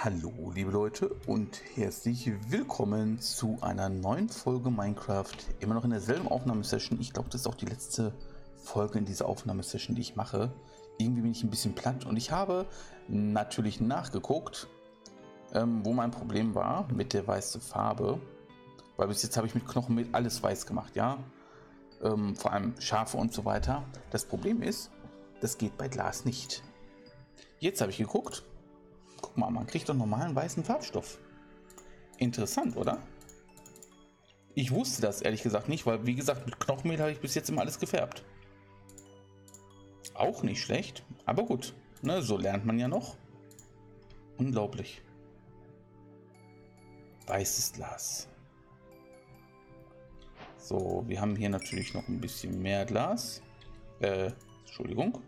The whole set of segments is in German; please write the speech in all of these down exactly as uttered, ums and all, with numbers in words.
Hallo liebe Leute und herzlich willkommen zu einer neuen Folge Minecraft. Immer noch in derselben Aufnahmesession. Ich glaube, das ist auch die letzte Folge in dieser Aufnahmesession, die ich mache. Irgendwie bin ich ein bisschen platt und ich habe natürlich nachgeguckt, ähm, wo mein Problem war mit der weißen Farbe. Weil bis jetzt habe ich mit Knochen mit alles weiß gemacht, ja. Ähm, vor allem Schafe und so weiter. Das Problem ist, das geht bei Glas nicht. Jetzt habe ich geguckt. Guck mal, man kriegt doch normalen weißen Farbstoff. Interessant, oder? Ich wusste das ehrlich gesagt nicht, weil wie gesagt, mit Knochenmehl habe ich bis jetzt immer alles gefärbt. Auch nicht schlecht, aber gut, ne, so lernt man ja noch. Unglaublich. Weißes Glas. So, wir haben hier natürlich noch ein bisschen mehr Glas. Äh, Entschuldigung.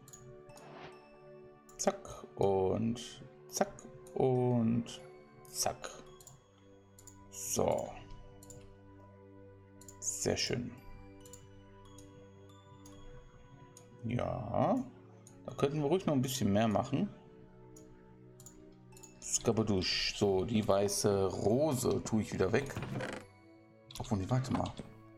Zack und zack und zack. So. Sehr schön. Ja, da könnten wir ruhig noch ein bisschen mehr machen. Skabadusch. So, die weiße Rose tue ich wieder weg. Obwohl, nee, warte mal.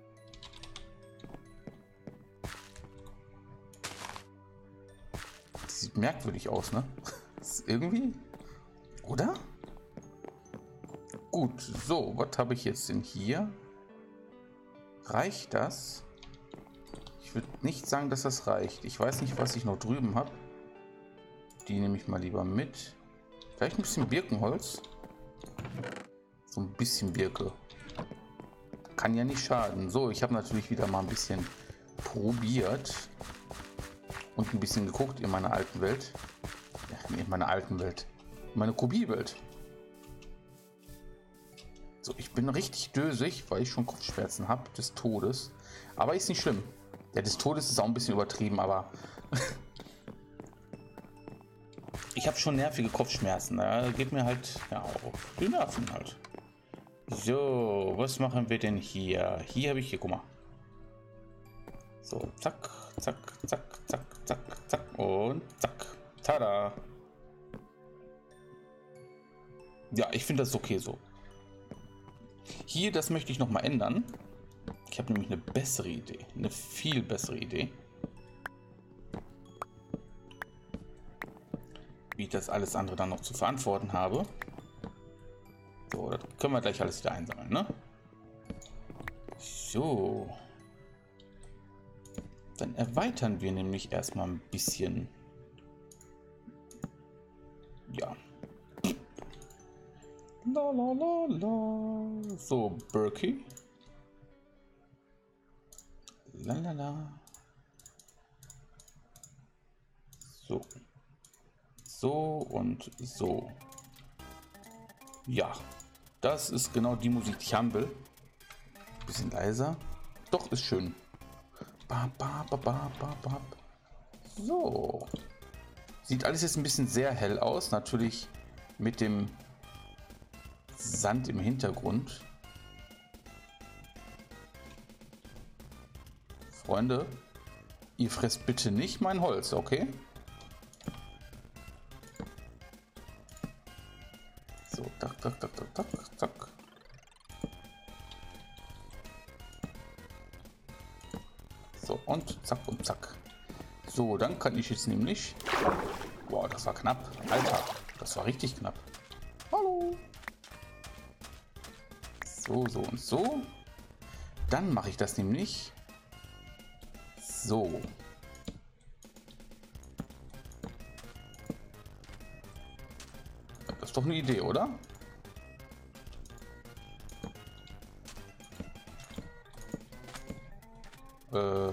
Das sieht merkwürdig aus, ne? Das ist irgendwie... Oder? Gut, so, was habe ich jetzt denn hier? Reicht das? Ich würde nicht sagen, dass das reicht. Ich weiß nicht, was ich noch drüben habe. Die nehme ich mal lieber mit. Vielleicht ein bisschen Birkenholz. So ein bisschen Birke. Kann ja nicht schaden. So, ich habe natürlich wieder mal ein bisschen probiert. Und ein bisschen geguckt in meiner alten Welt. Ja, in meiner alten Welt. In meiner Kubie-Welt. So, ich bin richtig dösig, weil ich schon Kopfschmerzen habe des Todes. Aber ist nicht schlimm. Der des Todes ist auch ein bisschen übertrieben, aber ich habe schon nervige Kopfschmerzen. Da geht mir halt ja auf die Nerven halt. So, was machen wir denn hier? Hier habe ich hier, guck mal. So, zack, zack, zack, zack, zack, zack und zack. Tada! Ja, ich finde das okay so. Hier, das möchte ich noch mal ändern. Ich habe nämlich eine bessere Idee. Eine viel bessere Idee. Wie ich das alles andere dann noch zu verantworten habe. So, das können wir gleich alles wieder einsammeln, ne? So. Dann erweitern wir nämlich erstmal ein bisschen. Ja. La la la la. So, Berkey. La la la. So. So und so. Ja. Das ist genau die Musik, die ich haben will. Bisschen leiser. Doch, ist schön. Ba, ba, ba, ba, ba, ba. So. Sieht alles jetzt ein bisschen sehr hell aus. Natürlich mit dem Sand im Hintergrund. Freunde, ihr fresst bitte nicht mein Holz, okay? So, tak, tak, tak, tak, tak, tak. So, und zack und zack. So, dann kann ich jetzt nämlich... Boah, das war knapp. Alter, das war richtig knapp. Hallo. So, so und so. Dann mache ich das nämlich so. Das ist doch eine Idee, oder? Äh.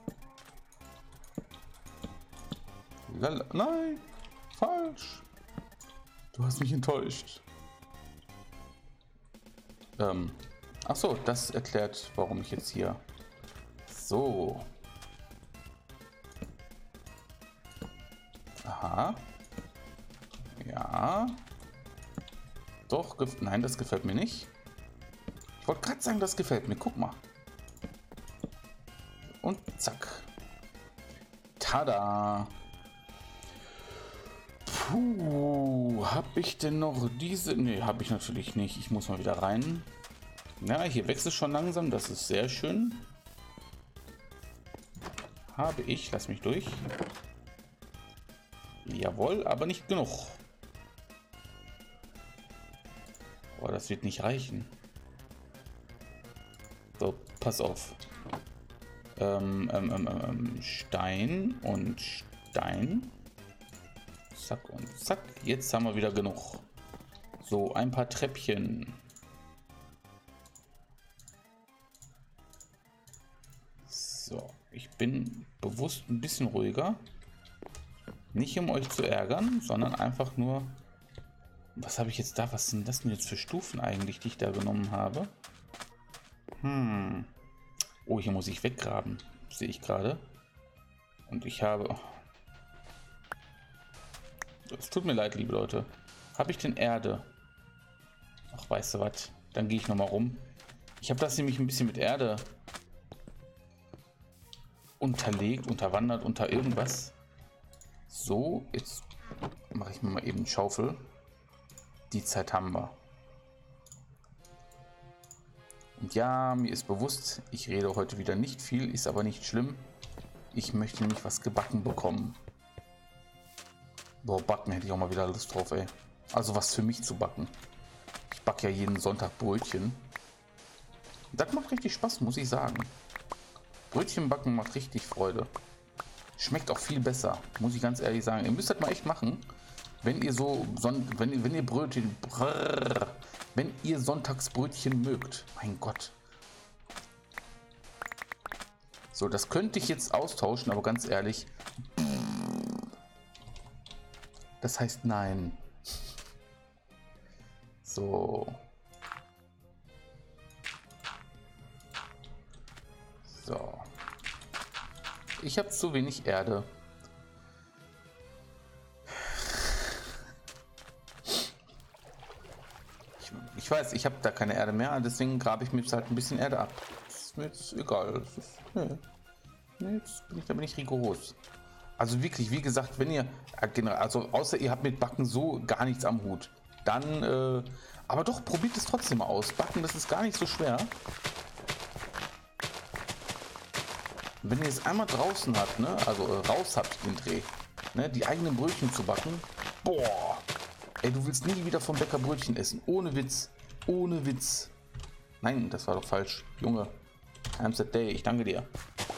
Lala. Nein, falsch. Du hast mich enttäuscht. Ähm, ach so, das erklärt, warum ich jetzt hier so. Aha. Ja. Doch, nein, das gefällt mir nicht. Ich wollte gerade sagen, das gefällt mir. Guck mal. Und zack. Tada. Puh. So, habe ich denn noch diese? Ne, habe ich natürlich nicht. Ich muss mal wieder rein. Ja, hier wächst es schon langsam. Das ist sehr schön. Habe ich. Lass mich durch. Jawohl, aber nicht genug. Boah, das wird nicht reichen. So, pass auf. Ähm, ähm, ähm, ähm, Stein und Stein. Zack und zack. Jetzt haben wir wieder genug. So, ein paar Treppchen. So, ich bin bewusst ein bisschen ruhiger. Nicht um euch zu ärgern, sondern einfach nur... Was habe ich jetzt da? Was sind das denn jetzt für Stufen eigentlich, die ich da genommen habe? Hm. Oh, hier muss ich weggraben. Sehe ich gerade. Und ich habe... Es tut mir leid, liebe Leute. Habe ich denn Erde? Ach, weißt du was? Dann gehe ich nochmal rum. Ich habe das nämlich ein bisschen mit Erde unterlegt, unterwandert, unter irgendwas. So, jetzt mache ich mir mal eben eine Schaufel. Die Zeit haben wir. Und ja, mir ist bewusst, ich rede heute wieder nicht viel, ist aber nicht schlimm. Ich möchte nämlich was gebacken bekommen. Boah, backen hätte ich auch mal wieder Lust drauf, ey. Also was für mich zu backen. Ich backe ja jeden Sonntag Brötchen. Das macht richtig Spaß, muss ich sagen. Brötchen backen macht richtig Freude. Schmeckt auch viel besser, muss ich ganz ehrlich sagen. Ihr müsst das mal echt machen. Wenn ihr so, wenn, wenn ihr Brötchen, brrr, wenn ihr Sonntagsbrötchen mögt. Mein Gott. So, das könnte ich jetzt austauschen, aber ganz ehrlich. Das heißt nein. So. So. Ich habe zu wenig Erde. Ich, ich weiß, ich habe da keine Erde mehr, deswegen grabe ich mir jetzt halt ein bisschen Erde ab. Das ist mir jetzt egal. Das ist, nee. Nee, jetzt bin ich, da bin ich rigoros. Also wirklich, wie gesagt, wenn ihr, also außer ihr habt mit Backen so gar nichts am Hut, dann, äh, aber doch, probiert es trotzdem mal aus. Backen, das ist gar nicht so schwer. Wenn ihr es einmal draußen habt, ne, also äh, raus habt den Dreh, ne, die eigenen Brötchen zu backen, boah, ey, du willst nie wieder vom Bäcker Brötchen essen, ohne Witz, ohne Witz. Nein, das war doch falsch, Junge. Times that day, ich danke dir.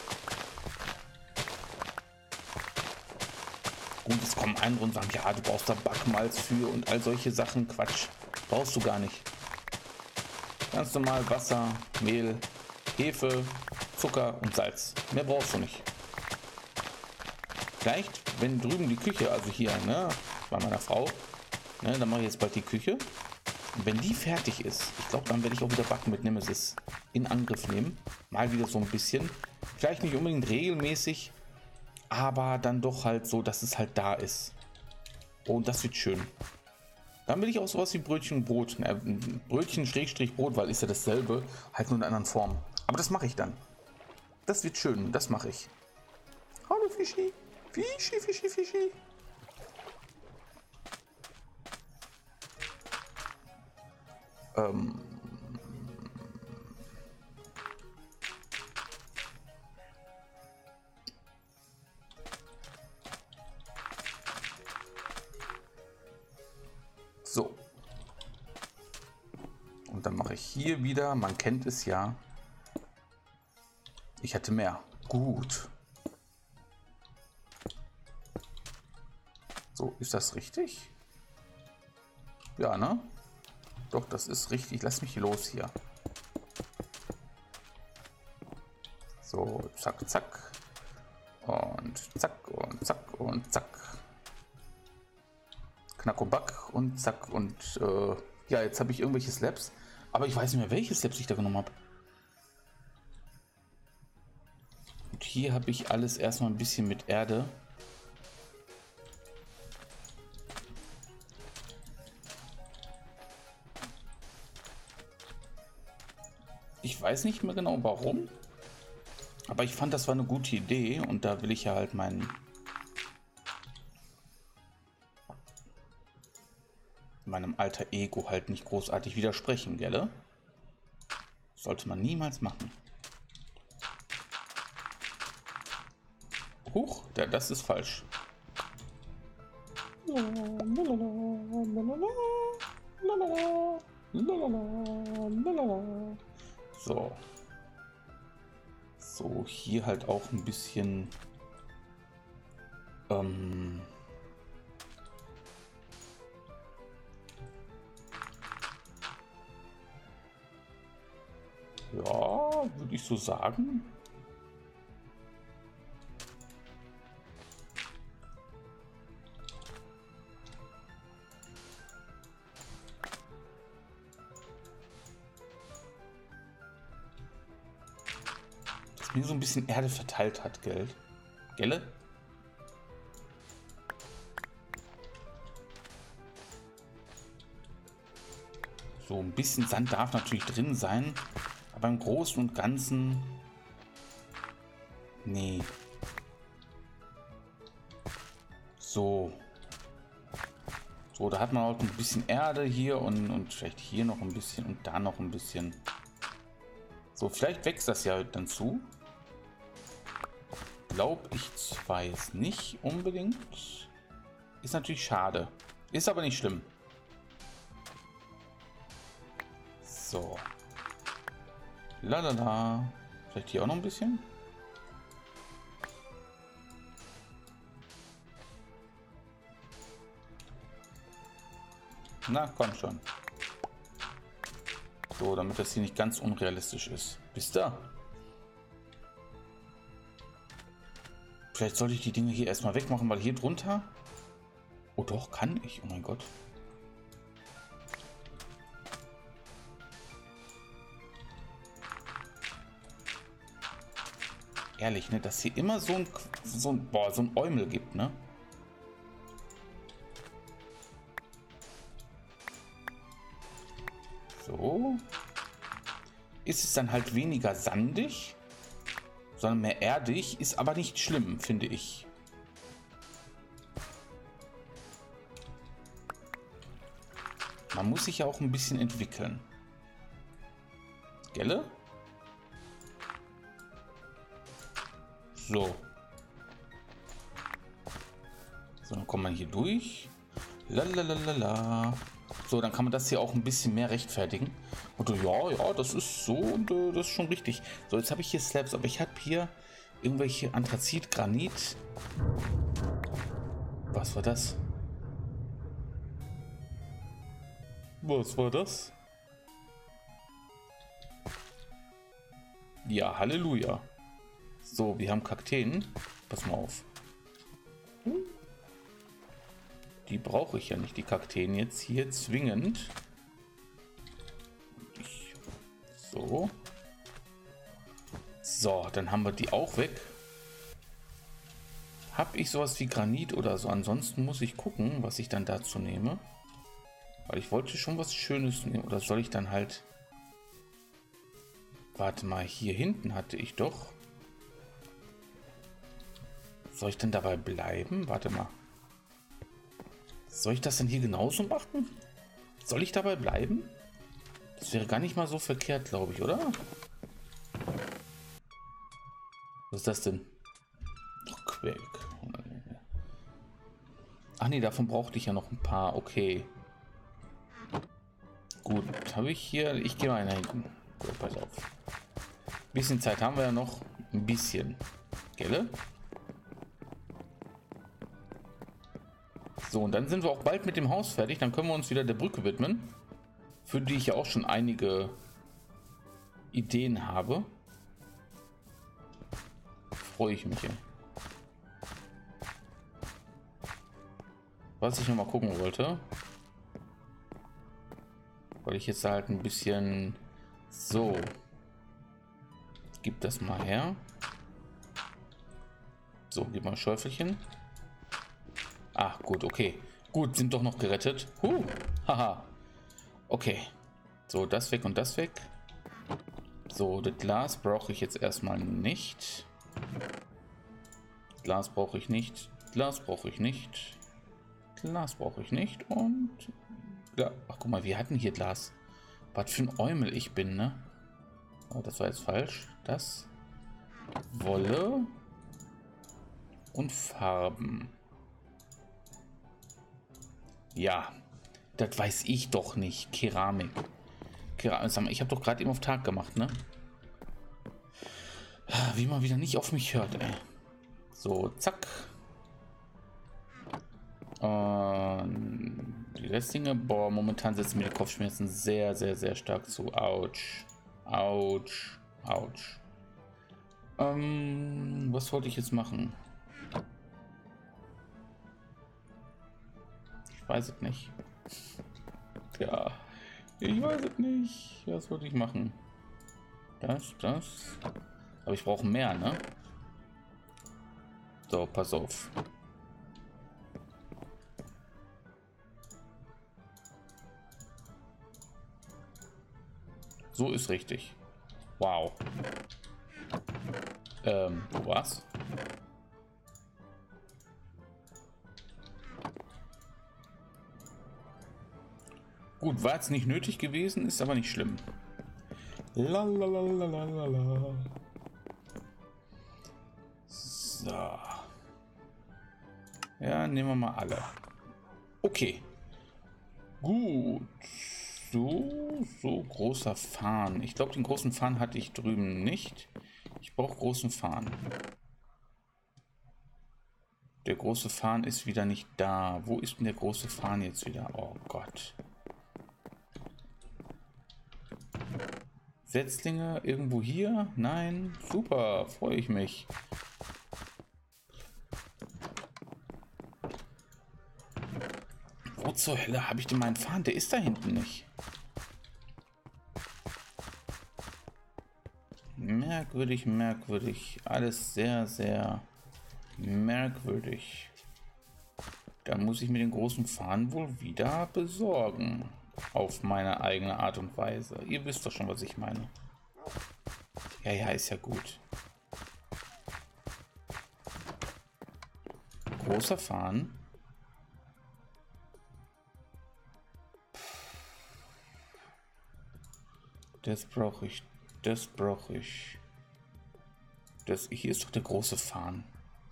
Gut, es kommen andere und sagen, ja, du brauchst da Backmalz für und all solche Sachen, Quatsch, brauchst du gar nicht. Ganz normal Wasser, Mehl, Hefe, Zucker und Salz. Mehr brauchst du nicht. Vielleicht, wenn drüben die Küche, also hier, ne, bei meiner Frau, ne, dann mache ich jetzt bald die Küche. Und wenn die fertig ist, ich glaube, dann werde ich auch wieder Backen mit Nemesis in Angriff nehmen. Mal wieder so ein bisschen. Vielleicht nicht unbedingt regelmäßig, aber dann doch halt so, dass es halt da ist. Und das wird schön. Dann will ich auch sowas wie Brötchen, Brot, ne, Brötchen, Schrägstrich, Brot, weil ist ja dasselbe, halt nur in einer anderen Form. Aber das mache ich dann. Das wird schön, das mache ich. Hallo Fischi, Fischi, Fischi, Fischi. Ähm. So. Und dann mache ich hier wieder, man kennt es ja. Ich hätte mehr. Gut. So, ist das richtig? Ja, ne? Doch, das ist richtig. Lass mich los hier. So, zack, zack. Und zack und zack und zack. Knack und back und zack und äh, ja, jetzt habe ich irgendwelche Slabs. Aber ich weiß nicht mehr, welche Slabs ich da genommen habe. Und hier habe ich alles erstmal ein bisschen mit Erde. Ich weiß nicht mehr genau warum, aber ich fand, das war eine gute Idee und da will ich ja halt meinen meinem alter Ego halt nicht großartig widersprechen, gell? Sollte man niemals machen. Huch, der, das ist falsch. So. So, hier halt auch ein bisschen... Ähm... Ja, würde ich so sagen. Dass mir so ein bisschen Erde verteilt hat, gell? Gelle? So, ein bisschen Sand darf natürlich drin sein. Aber im Großen und Ganzen... Nee. So. So, da hat man auch ein bisschen Erde hier und, und vielleicht hier noch ein bisschen und da noch ein bisschen. So, vielleicht wächst das ja dann zu. Glaube ich zwar jetzt nicht unbedingt. Ist natürlich schade. Ist aber nicht schlimm. So. Lalala. Vielleicht hier auch noch ein bisschen. Na, komm schon. So, damit das hier nicht ganz unrealistisch ist. Bis da. Vielleicht sollte ich die Dinge hier erstmal wegmachen, weil hier drunter... Oh doch, kann ich. Oh mein Gott. Ehrlich, ne, dass hier immer so ein, so ein, boah, so ein Eumel gibt, ne? So. Ist es dann halt weniger sandig, sondern mehr erdig, ist aber nicht schlimm, finde ich. Man muss sich ja auch ein bisschen entwickeln. Gelle? So. So, dann kommt man hier durch. Lalalala. So, dann kann man das hier auch ein bisschen mehr rechtfertigen. Und ja, ja, das ist so und äh, das ist schon richtig. So, jetzt habe ich hier Slabs, aber ich habe hier irgendwelche Anthrazit, Granit. Was war das? Was war das? Ja, Halleluja. So, wir haben Kakteen. Pass mal auf. Die brauche ich ja nicht, die Kakteen jetzt hier zwingend. Ich, so. So, dann haben wir die auch weg. Habe ich sowas wie Granit oder so? Ansonsten muss ich gucken, was ich dann dazu nehme. Weil ich wollte schon was Schönes nehmen. Oder soll ich dann halt... Warte mal, hier hinten hatte ich doch... Soll ich denn dabei bleiben? Warte mal. Soll ich das denn hier genauso machen? Soll ich dabei bleiben? Das wäre gar nicht mal so verkehrt, glaube ich, oder? Was ist das denn? Ach, Quäk. Ach nee, davon brauchte ich ja noch ein paar. Okay. Gut, habe ich hier... Ich gehe mal nach hinten. Gut, pass auf. Ein bisschen Zeit haben wir ja noch. Ein bisschen. Gelle? So, und dann sind wir auch bald mit dem Haus fertig. Dann können wir uns wieder der Brücke widmen. Für die ich ja auch schon einige Ideen habe. Freue ich mich. Was ich noch mal gucken wollte. Weil ich jetzt halt ein bisschen... So. Gib das mal her. So, gib mal ein Schäufelchen. Ach, gut, okay. Gut, sind doch noch gerettet. Huh, haha. Okay. So, das weg und das weg. So, das Glas brauche ich jetzt erstmal nicht. Glas brauche ich nicht. Glas brauche ich nicht. Glas brauche ich nicht. Und guck mal, wir hatten hier Glas. Was für ein Eumel ich bin, ne? Oh, das war jetzt falsch. Das. Wolle. Und Farben. Ja. Das weiß ich doch nicht. Keramik. Keramik. Ich habe doch gerade eben auf Tag gemacht, ne? Wie man wieder nicht auf mich hört, ey. So, zack. Und die Restlinge, boah, momentan setzen mir die Kopfschmerzen sehr, sehr, sehr stark zu. Autsch. Autsch. Autsch. Ähm, was wollte ich jetzt machen? Ich weiß es nicht. Ja, ich weiß es nicht. Was wollte ich machen? Das, das. Aber ich brauche mehr, ne? So, pass auf. So ist richtig. Wow. Ähm, wo war's? Gut, war jetzt nicht nötig gewesen, ist aber nicht schlimm. Lalalala. So. Ja, nehmen wir mal alle. Okay. Gut. So, so großer Farn. Ich glaube, den großen Farn hatte ich drüben nicht. Ich brauche großen Farn. Der große Farn ist wieder nicht da. Wo ist denn der große Farn jetzt wieder? Oh Gott. Setzlinge irgendwo hier? Nein. Super, freue ich mich. Wo zur Hölle habe ich denn meinen Farn? Der ist da hinten nicht. Merkwürdig, merkwürdig. Alles sehr, sehr merkwürdig. Da muss ich mir den großen Farn wohl wieder besorgen. Auf meine eigene Art und Weise. Ihr wisst doch schon, was ich meine. Ja, ja, ist ja gut. Großer Farn. Das brauche ich. Das brauche ich. Das, hier ist doch der große Farn.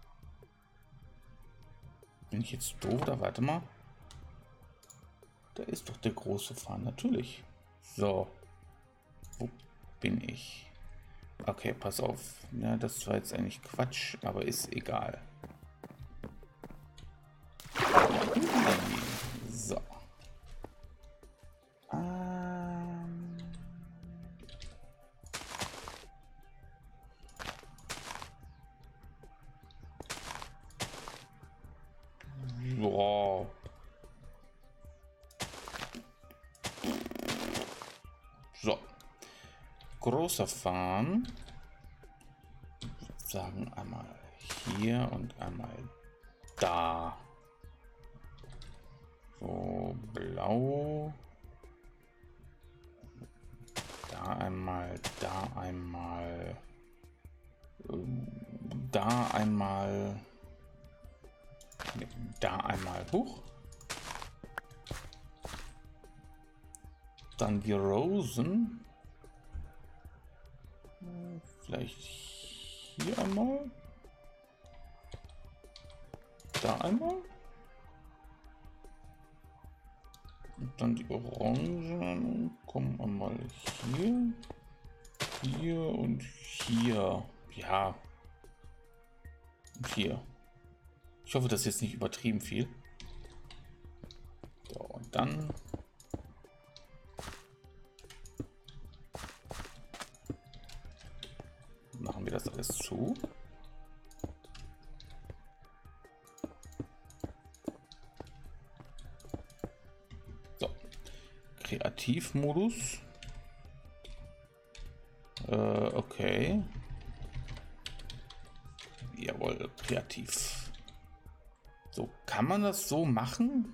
Bin ich jetzt doof oder warte mal? Da ist doch der große Farn, natürlich. So. Wo bin ich? Okay, pass auf. Ja, das war jetzt eigentlich Quatsch, aber ist egal. So. Ähm. So. So. Großer Farn. Ich würde sagen, einmal hier und einmal da. So, blau. Da einmal, da einmal. Da einmal. Da einmal hoch. Dann die Rosen. Vielleicht hier einmal. Da einmal. Und dann die Orangen. Kommen einmal hier. Hier und hier. Ja. Und hier. Ich hoffe, das ist jetzt nicht übertrieben viel. So, und dann machen wir das alles zu. So, Kreativmodus. Äh, okay. Jawohl, kreativ. So, kann man das so machen?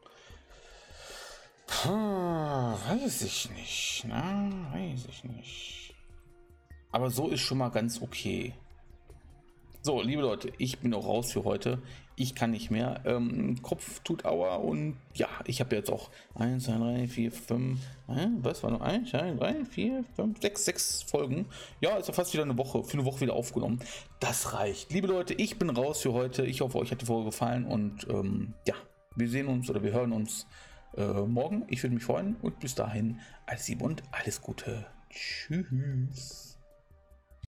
Puh, weiß ich nicht, ne? Weiß ich nicht. Aber so ist schon mal ganz okay. So, liebe Leute, ich bin auch raus für heute. Ich kann nicht mehr. Ähm, Kopf tut Aua und ja, ich habe jetzt auch eins, zwei, drei, vier, fünf, äh, was war noch? eins, zwei, drei, vier, fünf, sechs, sechs Folgen. Ja, ist ja fast wieder eine Woche, für eine Woche wieder aufgenommen. Das reicht. Liebe Leute, ich bin raus für heute. Ich hoffe, euch hat die Folge gefallen und ähm, ja, wir sehen uns oder wir hören uns äh, morgen. Ich würde mich freuen und bis dahin alles Liebe und alles Gute. Tschüss.